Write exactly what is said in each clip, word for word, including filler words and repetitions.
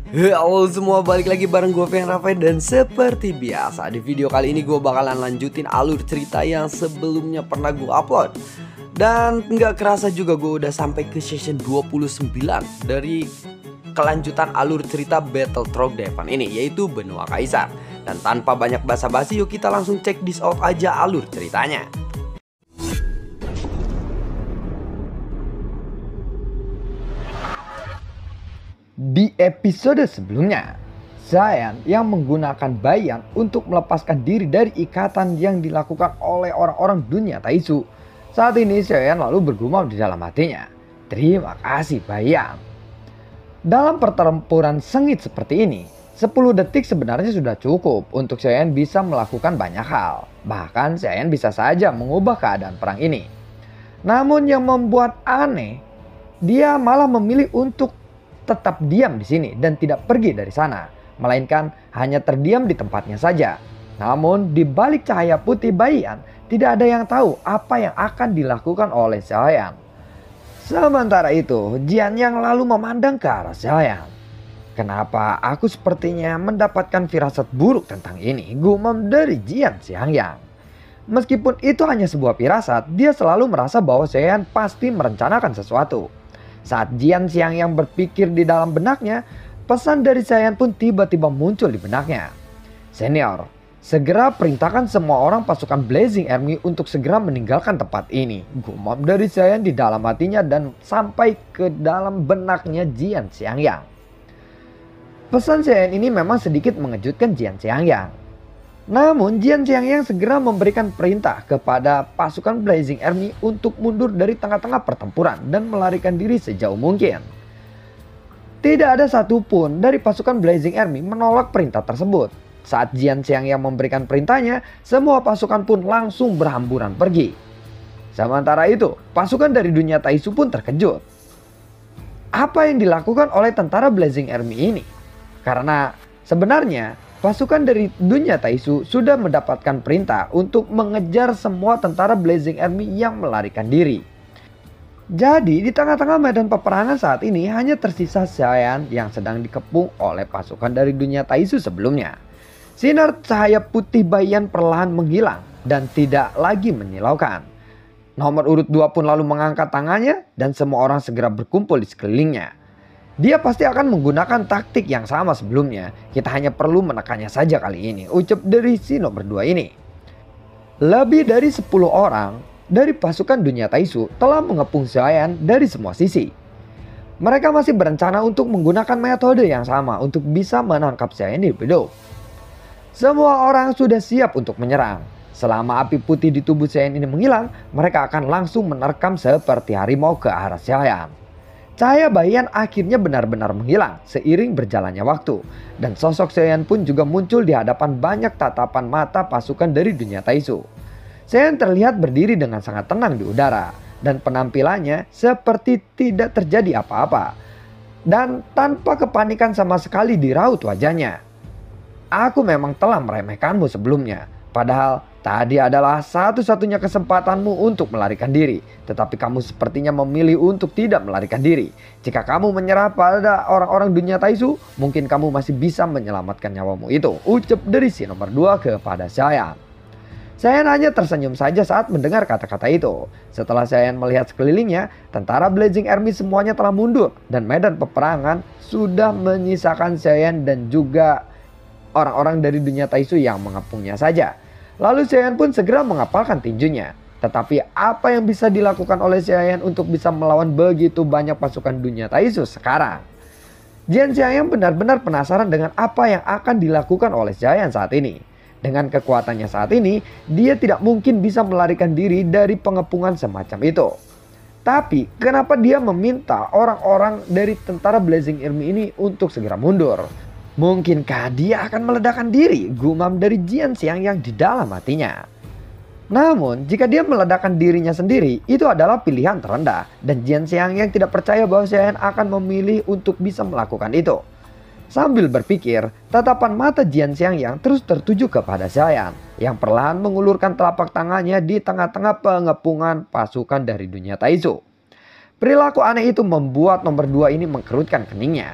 Halo semua, balik lagi bareng gue Fian Rafael. Dan seperti biasa di video kali ini gue bakalan lanjutin alur cerita yang sebelumnya pernah gue upload. Dan nggak kerasa juga gue udah sampai ke session dua puluh sembilan dari kelanjutan alur cerita Battle Trog Devan ini, yaitu Benua Kaisar. Dan tanpa banyak basa-basi, yuk kita langsung cek this out aja alur ceritanya. Di episode sebelumnya, Zayan yang menggunakan Bayan untuk melepaskan diri dari ikatan yang dilakukan oleh orang-orang dunia Taisu. Saat ini Zayan lalu bergumam di dalam hatinya, "Terima kasih Bayan." Dalam pertempuran sengit seperti ini, sepuluh detik sebenarnya sudah cukup untuk Zayan bisa melakukan banyak hal. Bahkan Zayan bisa saja mengubah keadaan perang ini. Namun yang membuat aneh, dia malah memilih untuk tetap diam di sini dan tidak pergi dari sana, melainkan hanya terdiam di tempatnya saja. Namun di balik cahaya putih Bayan, tidak ada yang tahu apa yang akan dilakukan oleh Zayan. Sementara itu, Jian yang lalu memandang ke arah Zayan. "Kenapa aku sepertinya mendapatkan firasat buruk tentang ini?" gumam dari Jian Xiangyang. Meskipun itu hanya sebuah firasat, dia selalu merasa bahwa Zayan pasti merencanakan sesuatu. Saat Jian Xiangyang berpikir di dalam benaknya, pesan dari Zayan pun tiba-tiba muncul di benaknya. "Senior, segera perintahkan semua orang pasukan Blazing Army untuk segera meninggalkan tempat ini," gumam dari Zayan di dalam hatinya dan sampai ke dalam benaknya Jian Xiangyang. Pesan Zayan ini memang sedikit mengejutkan Jian Xiangyang. Namun Jian Xiangyang segera memberikan perintah kepada pasukan Blazing Army untuk mundur dari tengah-tengah pertempuran dan melarikan diri sejauh mungkin. Tidak ada satupun dari pasukan Blazing Army menolak perintah tersebut. Saat Jian Xiangyang memberikan perintahnya, semua pasukan pun langsung berhamburan pergi. Sementara itu, pasukan dari dunia Taisu pun terkejut. Apa yang dilakukan oleh tentara Blazing Army ini? Karena sebenarnya pasukan dari dunia Taisu sudah mendapatkan perintah untuk mengejar semua tentara Blazing Army yang melarikan diri. Jadi di tengah-tengah medan peperangan saat ini hanya tersisa Zayan yang sedang dikepung oleh pasukan dari dunia Taisu sebelumnya. Sinar cahaya putih Bayan perlahan menghilang dan tidak lagi menyilaukan. Nomor urut dua pun lalu mengangkat tangannya dan semua orang segera berkumpul di sekelilingnya. Dia pasti akan menggunakan taktik yang sama sebelumnya. Kita hanya perlu menekannya saja kali ini, ucap dari si nomor dua ini. Lebih dari sepuluh orang dari pasukan dunia Taisu telah mengepung Zayan dari semua sisi. Mereka masih berencana untuk menggunakan metode yang sama untuk bisa menangkap Zayan di hidup. Semua orang sudah siap untuk menyerang. Selama api putih di tubuh Zayan ini menghilang, mereka akan langsung menerkam seperti harimau ke arah Zayan. Cahaya Bayan akhirnya benar-benar menghilang seiring berjalannya waktu. Dan sosok Zayan pun juga muncul di hadapan banyak tatapan mata pasukan dari dunia Taisu. Zayan terlihat berdiri dengan sangat tenang di udara. Dan penampilannya seperti tidak terjadi apa-apa. Dan tanpa kepanikan sama sekali di raut wajahnya. "Aku memang telah meremehkanmu sebelumnya. Padahal tadi adalah satu-satunya kesempatanmu untuk melarikan diri. Tetapi kamu sepertinya memilih untuk tidak melarikan diri. Jika kamu menyerah pada orang-orang dunia Taisu, mungkin kamu masih bisa menyelamatkan nyawamu itu," ucap dari si nomor dua kepada Zayan. Zayan hanya tersenyum saja saat mendengar kata-kata itu. Setelah Zayan melihat sekelilingnya, tentara Blazing Army semuanya telah mundur. Dan medan peperangan sudah menyisakan Zayan dan juga orang-orang dari dunia Taisu yang mengepungnya saja. Lalu Zayan pun segera mengapalkan tinjunya. Tetapi apa yang bisa dilakukan oleh Zayan untuk bisa melawan begitu banyak pasukan dunia Taisu sekarang? Jian Xiangyang benar-benar penasaran dengan apa yang akan dilakukan oleh Zayan saat ini. Dengan kekuatannya saat ini, dia tidak mungkin bisa melarikan diri dari pengepungan semacam itu. Tapi kenapa dia meminta orang-orang dari tentara Blazing Army ini untuk segera mundur? Mungkinkah dia akan meledakkan diri? Gumam dari Jian Xiangyang di dalam hatinya. Namun jika dia meledakkan dirinya sendiri, itu adalah pilihan terendah. Dan Jian Xiangyang tidak percaya bahwa Zayan akan memilih untuk bisa melakukan itu. Sambil berpikir, tatapan mata Jian Xiangyang terus tertuju kepada Zayan yang perlahan mengulurkan telapak tangannya di tengah-tengah pengepungan pasukan dari dunia Taisu. Perilaku aneh itu membuat nomor dua ini mengkerutkan keningnya.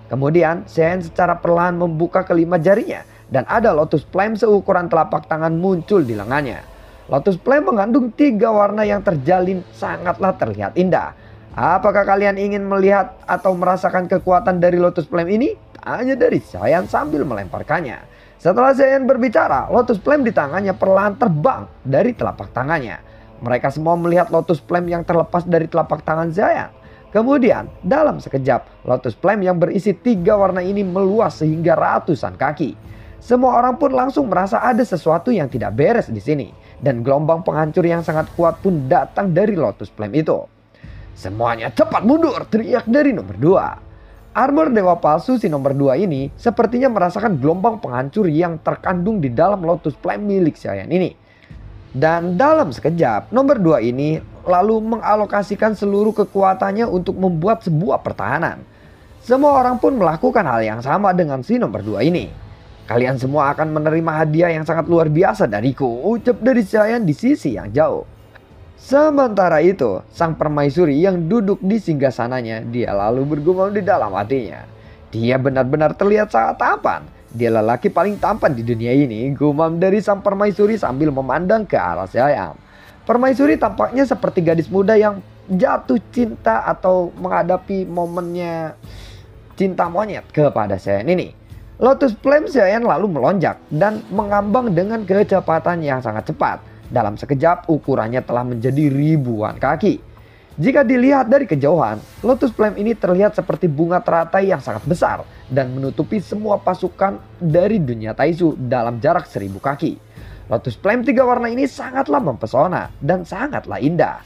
Kemudian Saiyan secara perlahan membuka kelima jarinya dan ada Lotus Flame seukuran telapak tangan muncul di lengannya. Lotus Flame mengandung tiga warna yang terjalin sangatlah terlihat indah. Apakah kalian ingin melihat atau merasakan kekuatan dari Lotus Flame ini? Tanya dari Saiyan sambil melemparkannya. Setelah Saiyan berbicara, Lotus Flame di tangannya perlahan terbang dari telapak tangannya. Mereka semua melihat Lotus Flame yang terlepas dari telapak tangan Saiyan. Kemudian dalam sekejap Lotus Flame yang berisi tiga warna ini meluas sehingga ratusan kaki. Semua orang pun langsung merasa ada sesuatu yang tidak beres di sini. Dan gelombang penghancur yang sangat kuat pun datang dari Lotus Flame itu. Semuanya cepat mundur, teriak dari nomor dua. Armor dewa palsu si nomor dua ini sepertinya merasakan gelombang penghancur yang terkandung di dalam Lotus Flame milik Saiyan ini. Dan dalam sekejap nomor dua ini lalu mengalokasikan seluruh kekuatannya untuk membuat sebuah pertahanan. Semua orang pun melakukan hal yang sama dengan si nomor dua ini. Kalian semua akan menerima hadiah yang sangat luar biasa dariku, ucap dari Saiyan di sisi yang jauh. Sementara itu, sang permaisuri yang duduk di singgasananya, dia lalu bergumam di dalam hatinya. Dia benar-benar terlihat sangat tampan. Dia lelaki paling tampan di dunia ini, gumam dari sang permaisuri sambil memandang ke arah Saiyan. Permaisuri tampaknya seperti gadis muda yang jatuh cinta atau menghadapi momennya cinta monyet kepada Saiyan ini. Lotus Flame Saiyan lalu melonjak dan mengambang dengan kecepatan yang sangat cepat. Dalam sekejap ukurannya telah menjadi ribuan kaki. Jika dilihat dari kejauhan, Lotus Flame ini terlihat seperti bunga teratai yang sangat besar dan menutupi semua pasukan dari dunia Taizu dalam jarak seribu kaki. Lotus Flame tiga warna ini sangatlah mempesona dan sangatlah indah.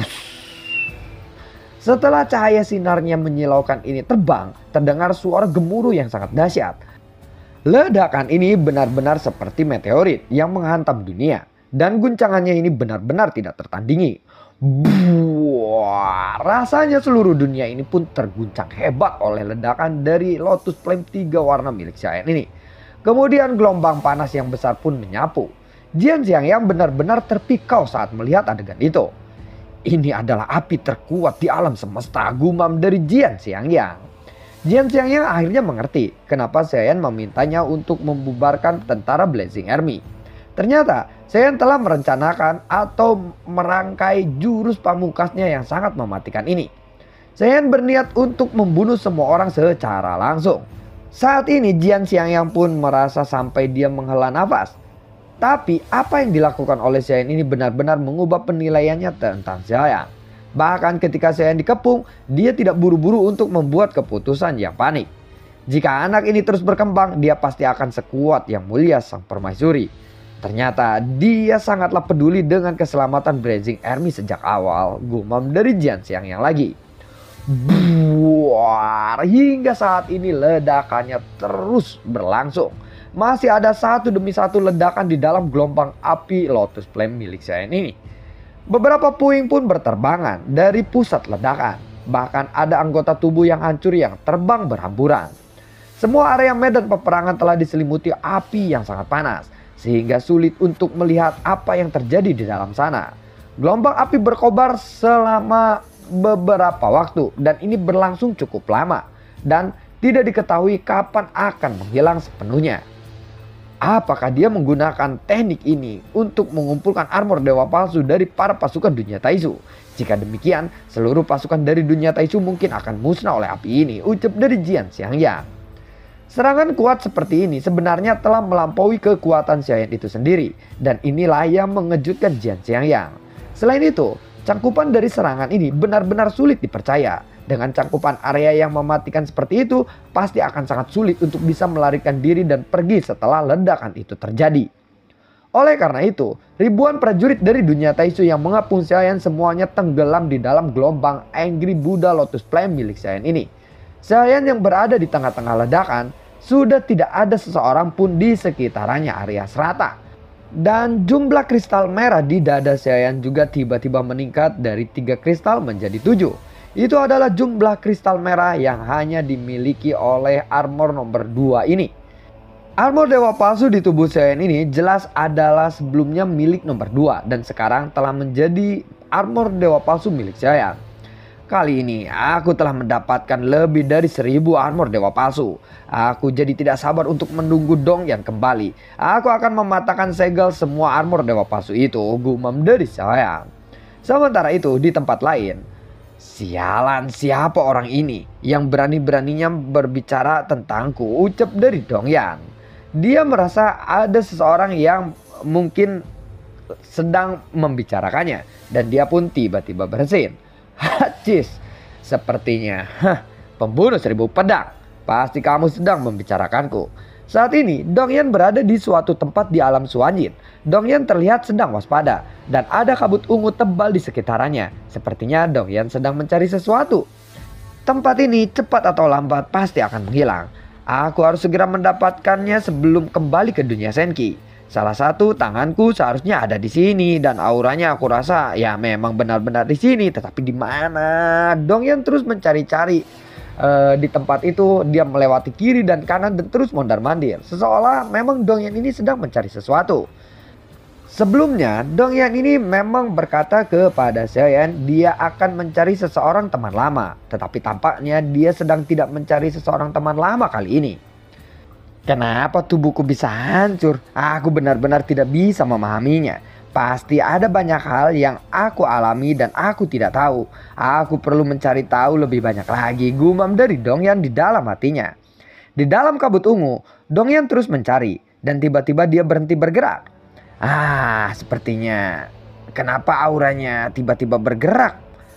Setelah cahaya sinarnya menyilaukan ini terbang, terdengar suara gemuruh yang sangat dahsyat. Ledakan ini benar-benar seperti meteorit yang menghantam dunia dan guncangannya ini benar-benar tidak tertandingi. Buah, rasanya seluruh dunia ini pun terguncang hebat oleh ledakan dari Lotus Flame tiga warna milik Saiyan ini. Kemudian gelombang panas yang besar pun menyapu. Jian Xiangyang benar-benar terpikau saat melihat adegan itu. Ini adalah api terkuat di alam semesta, gumam dari Jian Xiangyang. Jian Xiangyang akhirnya mengerti kenapa Saiyan memintanya untuk membubarkan tentara Blazing Army. Ternyata Saiyan telah merencanakan atau merangkai jurus pamungkasnya yang sangat mematikan ini. Saiyan berniat untuk membunuh semua orang secara langsung. Saat ini Jian Xiangyang pun merasa sampai dia menghela nafas. Tapi apa yang dilakukan oleh Saiyan ini benar-benar mengubah penilaiannya tentang Saiyan. Bahkan ketika Saiyan dikepung, dia tidak buru-buru untuk membuat keputusan yang panik. Jika anak ini terus berkembang, dia pasti akan sekuat yang mulia sang permaisuri. Ternyata dia sangatlah peduli dengan keselamatan Blazing Army sejak awal, gumam dari Jian Xiangyang lagi. Buar, hingga saat ini ledakannya terus berlangsung. Masih ada satu demi satu ledakan di dalam gelombang api Lotus Flame milik Saiyan ini. Beberapa puing pun berterbangan dari pusat ledakan. Bahkan ada anggota tubuh yang hancur yang terbang berhamburan. Semua area medan peperangan telah diselimuti api yang sangat panas, sehingga sulit untuk melihat apa yang terjadi di dalam sana. Gelombang api berkobar selama beberapa waktu dan ini berlangsung cukup lama dan tidak diketahui kapan akan menghilang sepenuhnya. Apakah dia menggunakan teknik ini untuk mengumpulkan armor dewa palsu dari para pasukan dunia Taizu? Jika demikian, seluruh pasukan dari dunia Taizu mungkin akan musnah oleh api ini, ucap dari Jian Xiangyang. Serangan kuat seperti ini sebenarnya telah melampaui kekuatan Saiyan itu sendiri. Dan inilah yang mengejutkan Jian Xiangyang. Selain itu, cangkupan dari serangan ini benar-benar sulit dipercaya. Dengan cangkupan area yang mematikan seperti itu, pasti akan sangat sulit untuk bisa melarikan diri dan pergi setelah ledakan itu terjadi. Oleh karena itu, ribuan prajurit dari dunia Taizu yang mengepung Saiyan semuanya tenggelam di dalam gelombang Angry Buddha Lotus Flame milik Saiyan ini. Saiyan yang berada di tengah-tengah ledakan, sudah tidak ada seseorang pun di sekitarannya area serata. Dan jumlah kristal merah di dada Saiyan juga tiba-tiba meningkat dari tiga kristal menjadi tujuh. Itu adalah jumlah kristal merah yang hanya dimiliki oleh armor nomor dua ini. Armor dewa palsu di tubuh Saiyan ini jelas adalah sebelumnya milik nomor dua dan sekarang telah menjadi armor dewa palsu milik Saiyan. Kali ini aku telah mendapatkan lebih dari seribu armor dewa palsu. Aku jadi tidak sabar untuk menunggu Dongyan kembali. Aku akan mematahkan segel semua armor dewa palsu itu, gumam dari Sayang. Sementara itu di tempat lain, sialan, siapa orang ini yang berani-beraninya berbicara tentangku, ucap dari Dongyan. Dia merasa ada seseorang yang mungkin sedang membicarakannya dan dia pun tiba-tiba bersin. Hacis, sepertinya hah, pembunuh seribu pedang. Pasti kamu sedang membicarakanku. Saat ini Dongyan berada di suatu tempat di alam Suanjin. Dongyan terlihat sedang waspada dan ada kabut ungu tebal di sekitarannya. Sepertinya Dongyan sedang mencari sesuatu. Tempat ini cepat atau lambat pasti akan menghilang. Aku harus segera mendapatkannya sebelum kembali ke dunia Senki. Salah satu tanganku seharusnya ada di sini dan auranya aku rasa ya memang benar-benar di sini. Tetapi di mana? Dongyan terus mencari-cari uh, di tempat itu. Dia melewati kiri dan kanan dan terus mondar-mandir. Seolah memang Dongyan ini sedang mencari sesuatu. Sebelumnya Dongyan ini memang berkata kepada Seoyan dia akan mencari seseorang teman lama. Tetapi tampaknya dia sedang tidak mencari seseorang teman lama kali ini. Kenapa tubuhku bisa hancur? Aku benar-benar tidak bisa memahaminya. Pasti ada banyak hal yang aku alami dan aku tidak tahu. Aku perlu mencari tahu lebih banyak lagi, gumam dari Dongyan di dalam hatinya. Di dalam kabut ungu, Dongyan terus mencari dan tiba-tiba dia berhenti bergerak. Ah, sepertinya kenapa auranya tiba-tiba bergerak?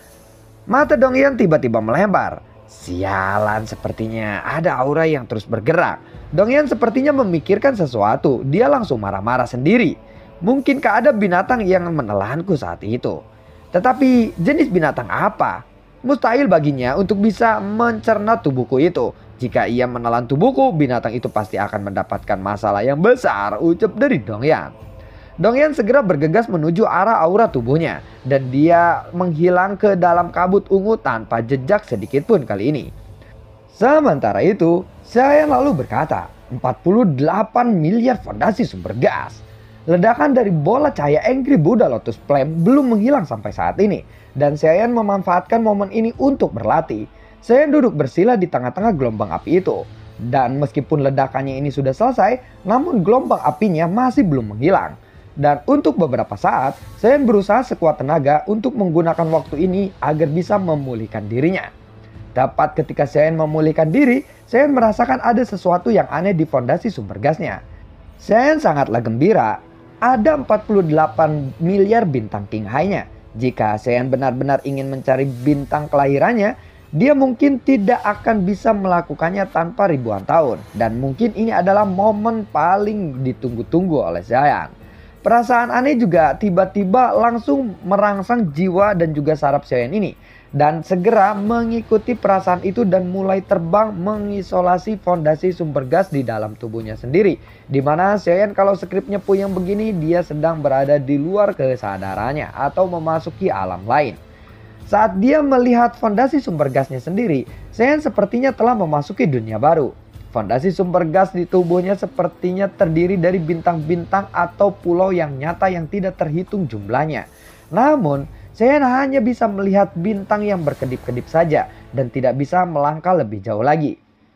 Mata Dongyan tiba-tiba melebar. Sialan, sepertinya ada aura yang terus bergerak. Dongyan sepertinya memikirkan sesuatu. Dia langsung marah-marah sendiri. Mungkinkah ada binatang yang menelanku saat itu? Tetapi jenis binatang apa? Mustahil baginya untuk bisa mencerna tubuhku itu. Jika ia menelan tubuhku, binatang itu pasti akan mendapatkan masalah yang besar, ucap dari Dongyan. Dongyan segera bergegas menuju arah aura tubuhnya. Dan dia menghilang ke dalam kabut ungu tanpa jejak sedikit pun kali ini. Sementara itu, saya lalu berkata, empat puluh delapan miliar fondasi sumber gas. Ledakan dari bola cahaya Angry Buddha Lotus Flame belum menghilang sampai saat ini. Dan Saiyan memanfaatkan momen ini untuk berlatih. Saiyan duduk bersila di tengah-tengah gelombang api itu. Dan meskipun ledakannya ini sudah selesai, namun gelombang apinya masih belum menghilang. Dan untuk beberapa saat, Saiyan berusaha sekuat tenaga untuk menggunakan waktu ini agar bisa memulihkan dirinya. Tepat ketika Saiyan memulihkan diri, Saiyan merasakan ada sesuatu yang aneh di fondasi sumber gasnya. Saiyan sangatlah gembira. Ada empat puluh delapan miliar bintang King High-nya. Jika Saiyan benar-benar ingin mencari bintang kelahirannya, dia mungkin tidak akan bisa melakukannya tanpa ribuan tahun. Dan mungkin ini adalah momen paling ditunggu-tunggu oleh Saiyan. Perasaan aneh juga tiba-tiba langsung merangsang jiwa dan juga saraf Saiyan ini. Dan segera mengikuti perasaan itu dan mulai terbang mengisolasi fondasi sumber gas di dalam tubuhnya sendiri. Dimana Saiyan kalau skripnya puyeng begini, dia sedang berada di luar kesadarannya atau memasuki alam lain. Saat dia melihat fondasi sumber gasnya sendiri, Saiyan sepertinya telah memasuki dunia baru. Fondasi sumber gas di tubuhnya sepertinya terdiri dari bintang-bintang atau pulau yang nyata yang tidak terhitung jumlahnya. Namun, Saiyan hanya bisa melihat bintang yang berkedip-kedip saja dan tidak bisa melangkah lebih jauh lagi.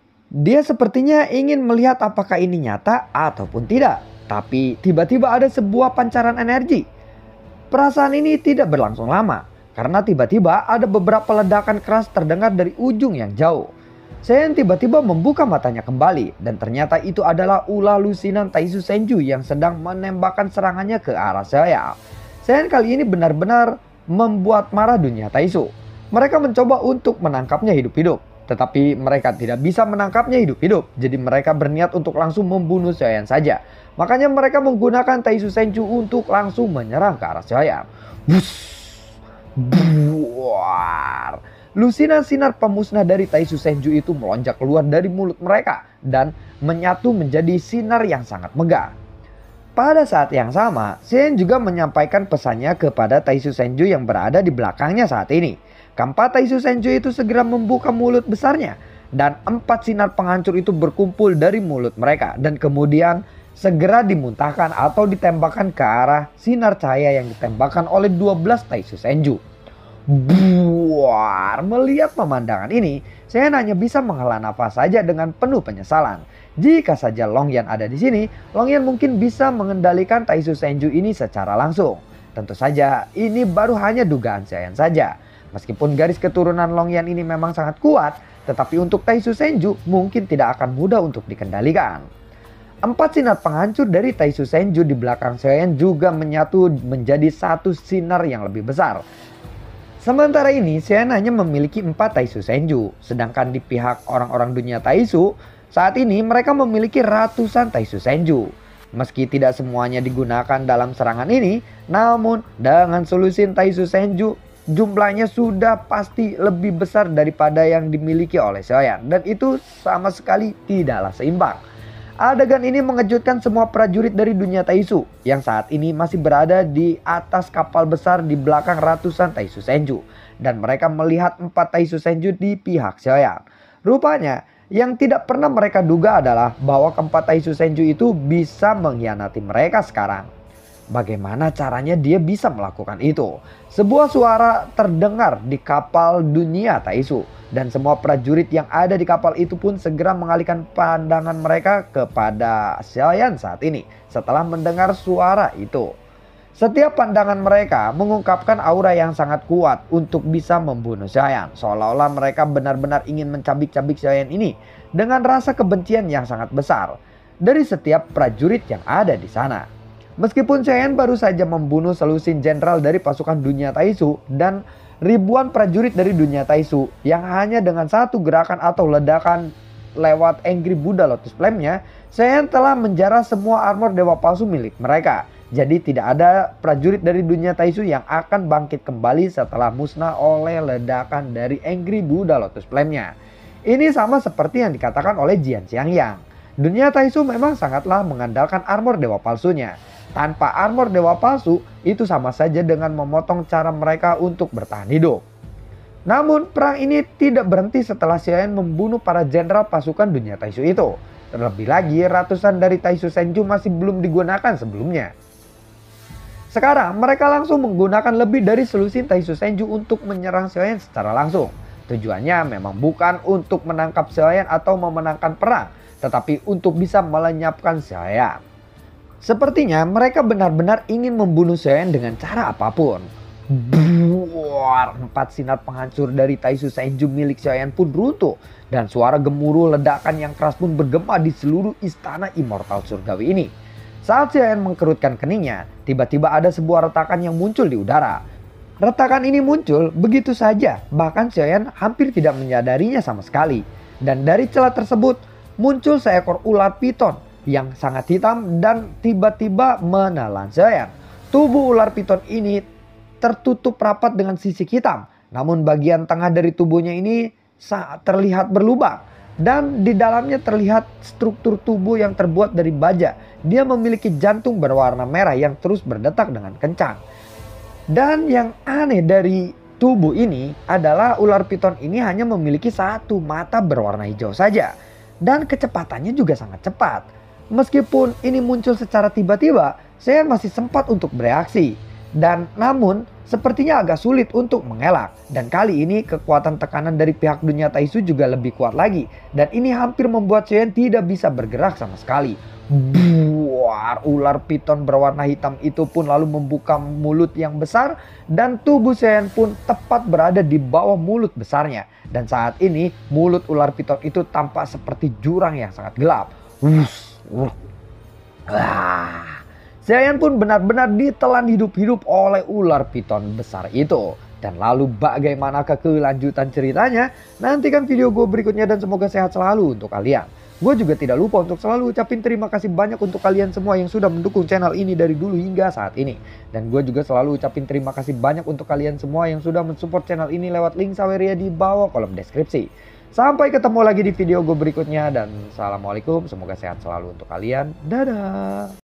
Dia sepertinya ingin melihat apakah ini nyata ataupun tidak. Tapi tiba-tiba ada sebuah pancaran energi. Perasaan ini tidak berlangsung lama. Karena tiba-tiba ada beberapa ledakan keras terdengar dari ujung yang jauh. Saiyan tiba-tiba membuka matanya kembali. Dan ternyata itu adalah ulah lusinan Taisu Senju yang sedang menembakkan serangannya ke arah Saiyan. Saiyan kali ini benar-benar membuat marah dunia Taisu. Mereka mencoba untuk menangkapnya hidup-hidup. Tetapi mereka tidak bisa menangkapnya hidup-hidup. Jadi mereka berniat untuk langsung membunuh Saiyan saja. Makanya mereka menggunakan Taisu Senju untuk langsung menyerang ke arah Saiyan. Bus, buar. Lusinan sinar pemusnah dari Taisu Senju itu melonjak keluar dari mulut mereka. Dan menyatu menjadi sinar yang sangat megah. Pada saat yang sama, Saiyan juga menyampaikan pesannya kepada Taisu Senju yang berada di belakangnya saat ini. Keempat Taisu Senju itu segera membuka mulut besarnya. Dan empat sinar penghancur itu berkumpul dari mulut mereka. Dan kemudian segera dimuntahkan atau ditembakkan ke arah sinar cahaya yang ditembakkan oleh dua belas Taisu Senju. Buar. Melihat pemandangan ini, saya hanya bisa menghela nafas saja dengan penuh penyesalan. Jika saja Longyan ada di sini, Longyan mungkin bisa mengendalikan Taisu Senju ini secara langsung. Tentu saja, ini baru hanya dugaan Xiaoyan saja. Meskipun garis keturunan Longyan ini memang sangat kuat, tetapi untuk Taisu Senju mungkin tidak akan mudah untuk dikendalikan. Empat sinar penghancur dari Taisu Senju di belakang Xiaoyan juga menyatu menjadi satu sinar yang lebih besar. Sementara ini Xiaoyan hanya memiliki empat Taisu Senju, sedangkan di pihak orang-orang dunia Taisu, saat ini mereka memiliki ratusan Taisu Senju. Meski tidak semuanya digunakan dalam serangan ini, namun dengan solusi Taisu Senju, jumlahnya sudah pasti lebih besar daripada yang dimiliki oleh Xiaoyan, dan itu sama sekali tidaklah seimbang. Adegan ini mengejutkan semua prajurit dari dunia Taisu yang saat ini masih berada di atas kapal besar di belakang ratusan Taisu Senju, dan mereka melihat empat Taisu Senju di pihak Xiaoyan. Rupanya yang tidak pernah mereka duga adalah bahwa keempat Taisu Senju itu bisa mengkhianati mereka sekarang. Bagaimana caranya dia bisa melakukan itu? Sebuah suara terdengar di kapal dunia Taisu, dan semua prajurit yang ada di kapal itu pun segera mengalihkan pandangan mereka kepada Xiaoyan saat ini setelah mendengar suara itu. Setiap pandangan mereka mengungkapkan aura yang sangat kuat untuk bisa membunuh Xiaoyan, seolah-olah mereka benar-benar ingin mencabik-cabik Xiaoyan ini dengan rasa kebencian yang sangat besar dari setiap prajurit yang ada di sana. Meskipun Xiaoyan baru saja membunuh selusin jenderal dari pasukan dunia Taisu dan ribuan prajurit dari dunia Taisu yang hanya dengan satu gerakan atau ledakan lewat Angry Buddha Lotus Flame-nya, Xiaoyan telah menjarah semua armor dewa palsu milik mereka. Jadi tidak ada prajurit dari dunia Taisu yang akan bangkit kembali setelah musnah oleh ledakan dari Angry Buddha Lotus Flame-nya. Ini sama seperti yang dikatakan oleh Jian Xiangyang. Dunia Taisu memang sangatlah mengandalkan armor dewa palsunya. Tanpa armor dewa palsu, itu sama saja dengan memotong cara mereka untuk bertahan hidup. Namun perang ini tidak berhenti setelah Xiaoyan membunuh para jenderal pasukan dunia Taisu itu. Terlebih lagi ratusan dari Taisu Senju masih belum digunakan sebelumnya. Sekarang mereka langsung menggunakan lebih dari selusin Taisu Senju untuk menyerang Xiaoyan secara langsung. Tujuannya memang bukan untuk menangkap Xiaoyan atau memenangkan perang, tetapi untuk bisa melenyapkan Xiaoyan. Sepertinya mereka benar-benar ingin membunuh Xiaoyan dengan cara apapun. Buar, empat sinar penghancur dari Taisu Senju milik Xiaoyan pun runtuh, dan suara gemuruh ledakan yang keras pun bergema di seluruh istana immortal surgawi ini. Saat Xiaoyan mengkerutkan keningnya, tiba-tiba ada sebuah retakan yang muncul di udara. Retakan ini muncul begitu saja, bahkan Xiaoyan hampir tidak menyadarinya sama sekali. Dan dari celah tersebut muncul seekor ular piton yang sangat hitam dan tiba-tiba menelan Xiaoyan. Tubuh ular piton ini tertutup rapat dengan sisik hitam, namun bagian tengah dari tubuhnya ini terlihat berlubang dan di dalamnya terlihat struktur tubuh yang terbuat dari baja. Dia memiliki jantung berwarna merah yang terus berdetak dengan kencang. Dan yang aneh dari tubuh ini adalah ular piton ini hanya memiliki satu mata berwarna hijau saja, dan kecepatannya juga sangat cepat. Meskipun ini muncul secara tiba-tiba, saya masih sempat untuk bereaksi. Dan namun sepertinya agak sulit untuk mengelak. Dan kali ini kekuatan tekanan dari pihak dunia Taisu juga lebih kuat lagi. Dan ini hampir membuat Xiaoyan tidak bisa bergerak sama sekali. Buar, ular piton berwarna hitam itu pun lalu membuka mulut yang besar. Dan tubuh Xiaoyan pun tepat berada di bawah mulut besarnya. Dan saat ini mulut ular piton itu tampak seperti jurang yang sangat gelap. Wuss. Wah, Xiaoyan pun benar-benar ditelan hidup-hidup oleh ular piton besar itu. Dan lalu bagaimana kelanjutan ceritanya? Nantikan video gue berikutnya dan semoga sehat selalu untuk kalian. Gue juga tidak lupa untuk selalu ucapin terima kasih banyak untuk kalian semua yang sudah mendukung channel ini dari dulu hingga saat ini. Dan gue juga selalu ucapin terima kasih banyak untuk kalian semua yang sudah mensupport channel ini lewat link Saweria di bawah kolom deskripsi. Sampai ketemu lagi di video gue berikutnya dan assalamualaikum, semoga sehat selalu untuk kalian. Dadah.